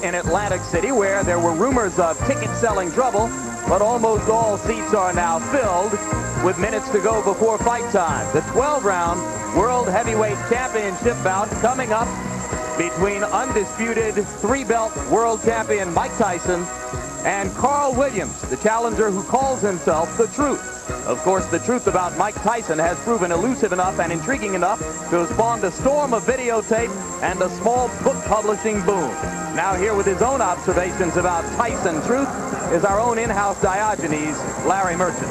in Atlantic City, where there were rumors of ticket-selling trouble, but almost all seats are now filled with minutes to go before fight time. The 12-round World Heavyweight Championship bout coming up between undisputed three-belt world champion Mike Tyson and Carl Williams, the challenger who calls himself The Truth. Of course, the truth about Mike Tyson has proven elusive enough and intriguing enough to have spawned a storm of videotape and a small book publishing boom. Now here with his own observations about Tyson Truth is our own in-house Diogenes, Larry Merchant.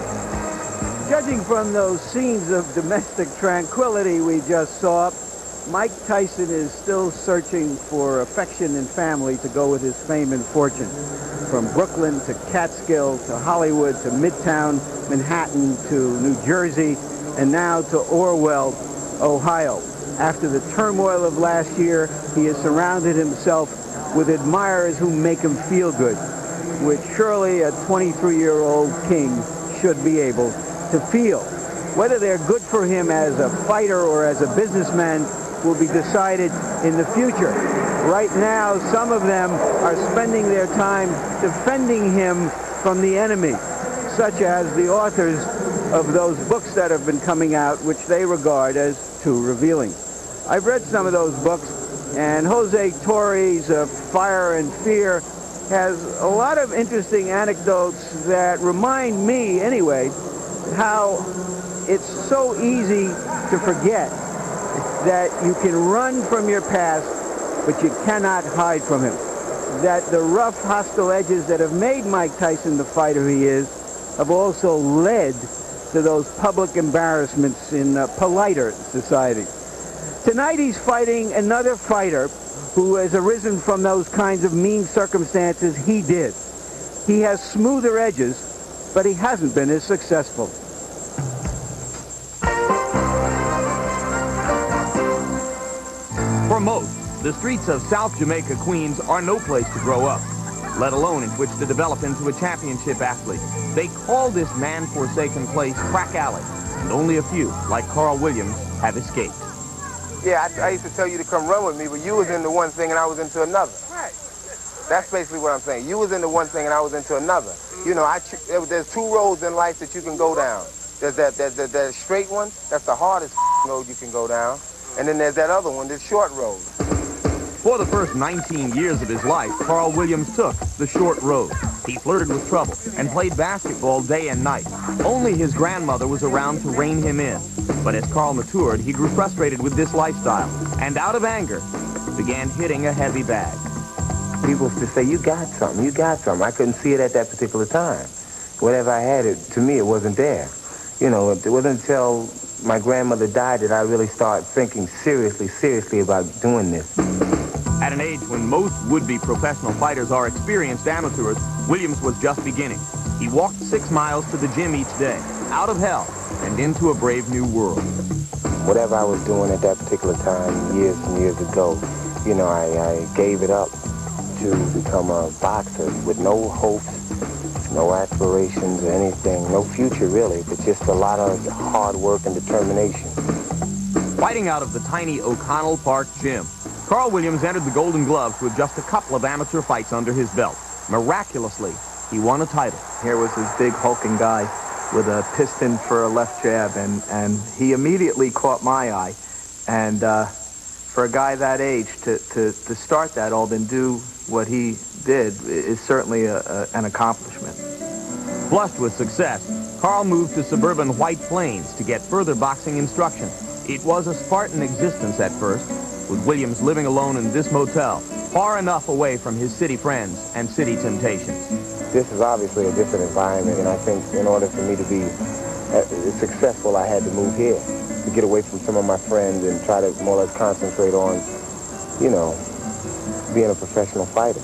Judging from those scenes of domestic tranquility we just saw, Mike Tyson is still searching for affection and family to go with his fame and fortune. From Brooklyn to Catskill to Hollywood to Midtown Manhattan to New Jersey and now to Orwell, Ohio. After the turmoil of last year, he has surrounded himself with admirers who make him feel good, which surely a 23-year-old king should be able to feel. Whether they're good for him as a fighter or as a businessman will be decided in the future. Right now, some of them are spending their time defending him from the enemy, such as the authors of those books that have been coming out, which they regard as too revealing. I've read some of those books, and Jose Torre's Fire and Fear has a lot of interesting anecdotes that remind me, anyway, how it's so easy to forget that you can run from your past, but you cannot hide from him. That the rough, hostile edges that have made Mike Tyson the fighter he is have also led to those public embarrassments in politer society. Tonight he's fighting another fighter who has arisen from those kinds of mean circumstances he did. He has smoother edges, but he hasn't been as successful. For most, the streets of South Jamaica, Queens are no place to grow up, let alone in which to develop into a championship athlete. They call this man-forsaken place Crack Alley, and only a few, like Carl Williams, have escaped. Yeah, I used to tell you to come run with me, but you was into one thing and I was into another. Right. That's basically what I'm saying. You was into one thing and I was into another. You know, there's two roads in life that you can go down. There's that straight one, that's the hardest road you can go down. And then there's that other one, this short road. For the first 19 years of his life, Carl Williams took the short road. He flirted with trouble and played basketball day and night. Only his grandmother was around to rein him in. But as Carl matured, he grew frustrated with this lifestyle and out of anger began hitting a heavy bag. People used to say, you got something, you got something. I couldn't see it at that particular time. Whatever I had, to me, it wasn't there. You know, it wasn't until my grandmother died that I really started thinking seriously about doing this. At an age when most would-be professional fighters are experienced amateurs, Williams was just beginning. He walked 6 miles to the gym each day, out of hell and into a brave new world. Whatever I was doing at that particular time, years and years ago, you know, I gave it up to become a boxer with no hopes, no aspirations or anything, no future really, but just a lot of hard work and determination. Fighting out of the tiny O'Connell Park gym, Carl Williams entered the Golden Gloves with just a couple of amateur fights under his belt. Miraculously, he won a title. Here was this big hulking guy with a piston for a left jab, and he immediately caught my eye. And for a guy that age to start that all and do what he did is certainly an accomplishment. Flushed with success, Carl moved to suburban White Plains to get further boxing instruction. It was a Spartan existence at first, with Williams living alone in this motel, far enough away from his city friends and city temptations. This is obviously a different environment, and I think in order for me to be successful, I had to move here, to get away from some of my friends and try to more or less concentrate on, you know, being a professional fighter.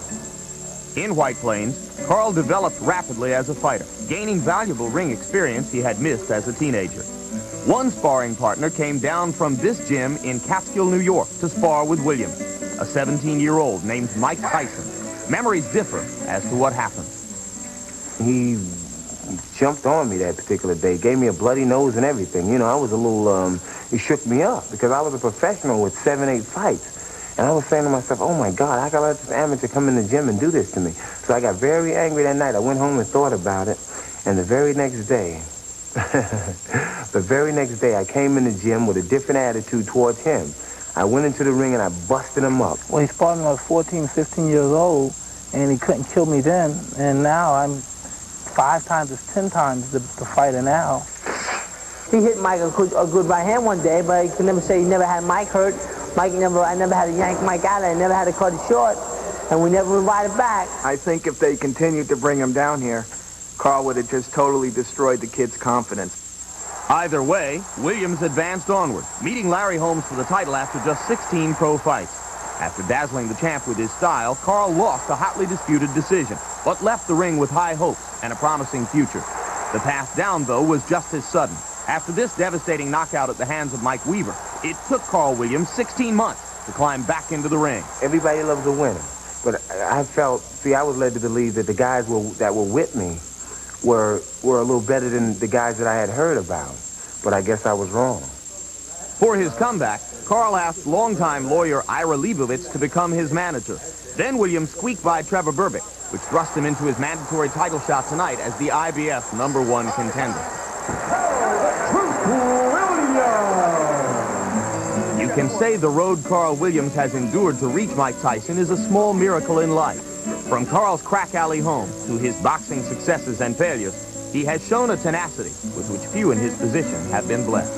In White Plains, Carl developed rapidly as a fighter, gaining valuable ring experience he had missed as a teenager. One sparring partner came down from this gym in Catskill, New York, to spar with Williams, a 17-year-old named Mike Tyson. Memories differ as to what happened. He jumped on me that particular day, gave me a bloody nose and everything. You know, I was a little, he shook me up because I was a professional with 7, 8 fights. And I was saying to myself, oh my God, how can I let this amateur come in the gym and do this to me? So I got very angry that night. I went home and thought about it. And the very next day, I came in the gym with a different attitude towards him. I went into the ring and I busted him up. Well, he sparred me when I was 14, 15 years old, and he couldn't kill me then. And now I'm 5 times to 10 times the fighter now. He hit Mike a good right hand one day, but he can never say he never had Mike hurt. I never had to yank Mike out. I never had to cut it short, and we never invited back. I think if they continued to bring him down here, Carl would have just totally destroyed the kid's confidence. Either way, Williams advanced onward, meeting Larry Holmes for the title after just 16 pro fights. After dazzling the champ with his style, Carl lost a hotly disputed decision, but left the ring with high hopes and a promising future. The path down, though, was just as sudden. After this devastating knockout at the hands of Mike Weaver, it took Carl Williams 16 months to climb back into the ring. Everybody loves a winner, but I was led to believe that the guys that were with me were a little better than the guys that I had heard about, but I guess I was wrong. For his comeback, Carl asked longtime lawyer Ira Leibovitz to become his manager. Then Williams squeaked by Trevor Berbick, which thrust him into his mandatory title shot tonight as the IBF #1 contender. You can say the road Carl Williams has endured to reach Mike Tyson is a small miracle in life. From Carl's crack alley home to his boxing successes and failures, he has shown a tenacity with which few in his position have been blessed.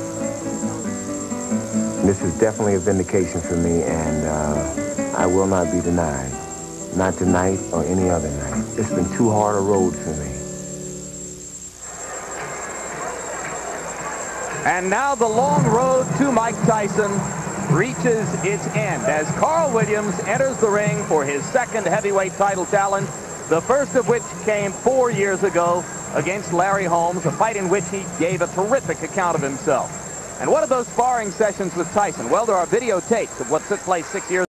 This is definitely a vindication for me, and I will not be denied. Not tonight or any other night. It's been too hard a road for me. And now the long road to Mike Tyson reaches its end as Carl Williams enters the ring for his second heavyweight title challenge, the first of which came 4 years ago against Larry Holmes, a fight in which he gave a terrific account of himself. And what are those sparring sessions with Tyson? Well, there are videotapes of what took place 6 years